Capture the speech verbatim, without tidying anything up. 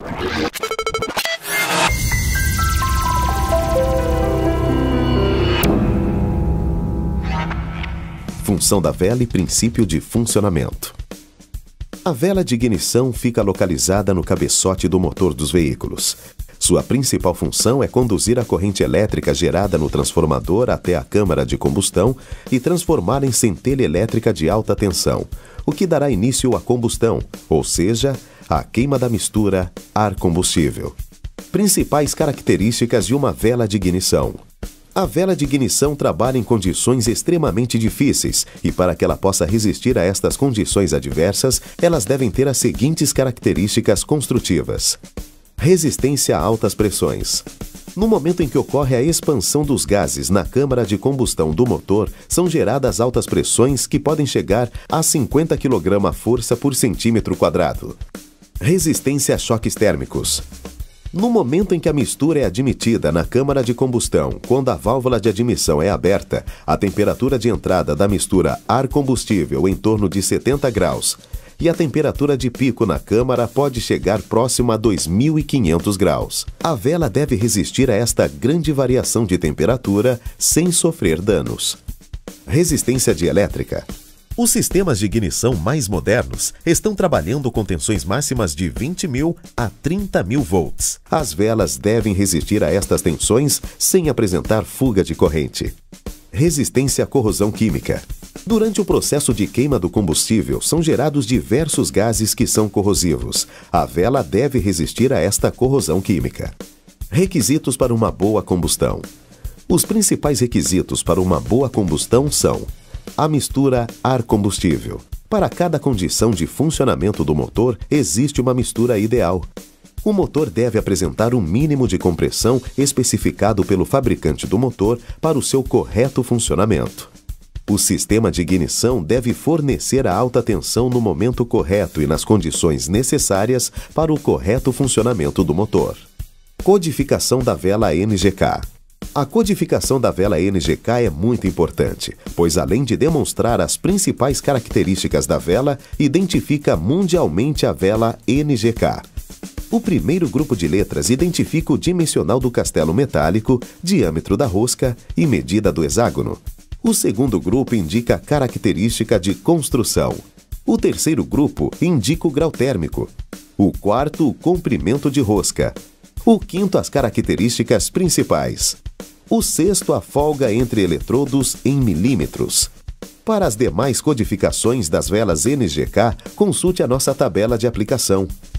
Função da vela e princípio de funcionamento. A vela de ignição fica localizada no cabeçote do motor dos veículos. Sua principal função é conduzir a corrente elétrica gerada no transformador até a câmara de combustão e transformá-la em centelha elétrica de alta tensão, o que dará início à combustão, ou seja, à queima da mistura ar-combustível. Principais características de uma vela de ignição. A vela de ignição trabalha em condições extremamente difíceis e, para que ela possa resistir a estas condições adversas, elas devem ter as seguintes características construtivas. Resistência a altas pressões. No momento em que ocorre a expansão dos gases na câmara de combustão do motor, são geradas altas pressões que podem chegar a cinquenta quilogramas-força por centímetro quadrado. Resistência a choques térmicos. No momento em que a mistura é admitida na câmara de combustão, quando a válvula de admissão é aberta, a temperatura de entrada da mistura ar-combustível em torno de setenta graus e a temperatura de pico na câmara pode chegar próximo a dois mil e quinhentos graus. A vela deve resistir a esta grande variação de temperatura sem sofrer danos. Resistência dielétrica. Os sistemas de ignição mais modernos estão trabalhando com tensões máximas de vinte mil a trinta mil volts. As velas devem resistir a estas tensões sem apresentar fuga de corrente. Resistência à corrosão química. Durante o processo de queima do combustível, são gerados diversos gases que são corrosivos. A vela deve resistir a esta corrosão química. Requisitos para uma boa combustão. Os principais requisitos para uma boa combustão são: a mistura ar-combustível. Para cada condição de funcionamento do motor, existe uma mistura ideal. O motor deve apresentar um mínimo de compressão especificado pelo fabricante do motor para o seu correto funcionamento. O sistema de ignição deve fornecer a alta tensão no momento correto e nas condições necessárias para o correto funcionamento do motor. Codificação da vela N G K. A codificação da vela N G K é muito importante, pois além de demonstrar as principais características da vela, identifica mundialmente a vela N G K. O primeiro grupo de letras identifica o dimensional do castelo metálico, diâmetro da rosca e medida do hexágono. O segundo grupo indica a característica de construção. O terceiro grupo indica o grau térmico. O quarto, o comprimento de rosca. O quinto, as características principais. O sexto, a folga entre eletrodos em milímetros. Para as demais codificações das velas N G K, consulte a nossa tabela de aplicação.